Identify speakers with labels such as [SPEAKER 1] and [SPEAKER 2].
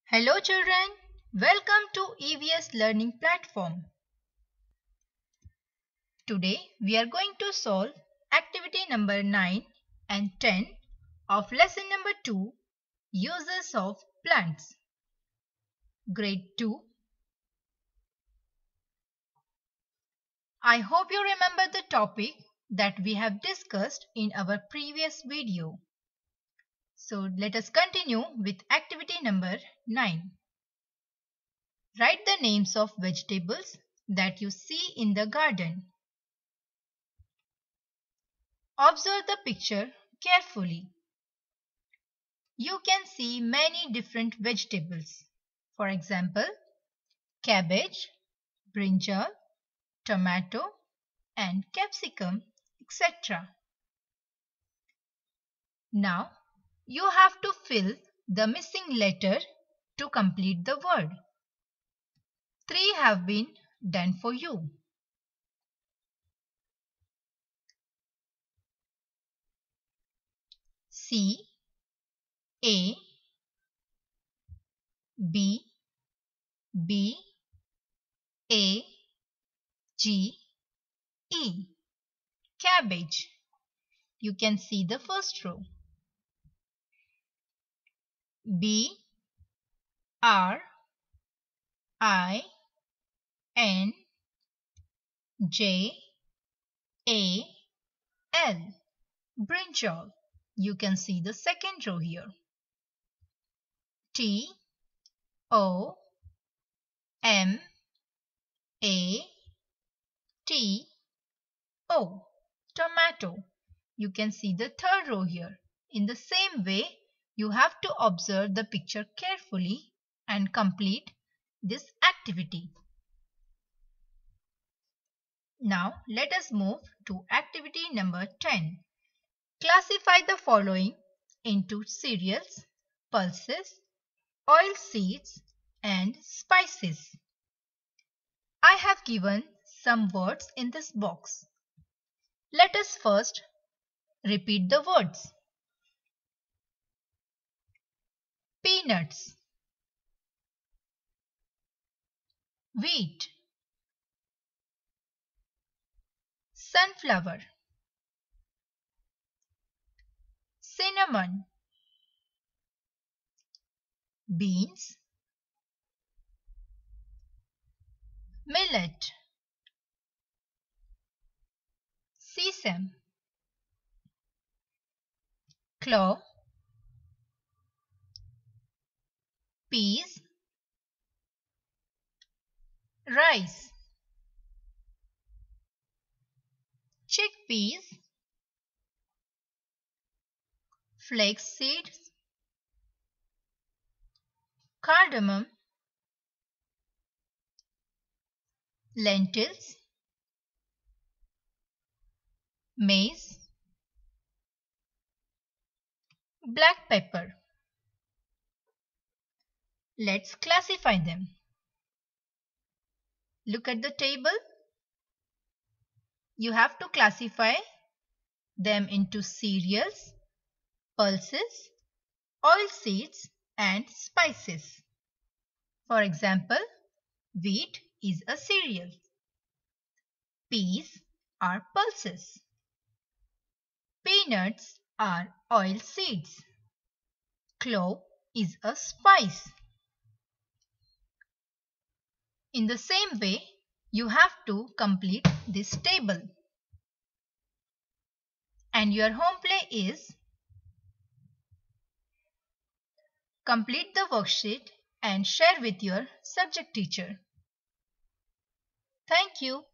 [SPEAKER 1] Hello children, welcome to EVS Learning Platform. Today we are going to solve activity number 9 and 10 of lesson number 2, Uses of Plants. Grade 2. I hope you remember the topic that we have discussed in our previous video. So let us continue with activity number 9. Write the names of vegetables that you see in the garden. Observe the picture carefully. You can see many different vegetables. For example, cabbage, brinjal, tomato, and capsicum, etc. Now, you have to fill the missing letter to complete the word. 3 have been done for you. C, A, B, B, A, G, E. Cabbage. You can see the first row. B, R, I, N, J, A, L. Brinjal. You can see the second row here. T, O, M, A, T, O. Tomato. You can see the third row here. In the same way, you have to observe the picture carefully and complete this activity. Now, let us move to activity number 10. Classify the following into cereals, pulses, oil seeds, and spices. I have given some words in this box. Let us first repeat the words. Peanuts, wheat, sunflower, cinnamon, beans, millet, sesame, clove, peas, rice, chickpeas, flax seeds, cardamom, lentils, maize, black pepper. Let's classify them. Look at the table. You have to classify them into cereals, pulses, oilseeds, and spices. For example, wheat is a cereal. Peas are pulses. Peanuts are oil seeds. Clove is a spice. In the same way, you have to complete this table. And your home play is complete the worksheet and share with your subject teacher. Thank you.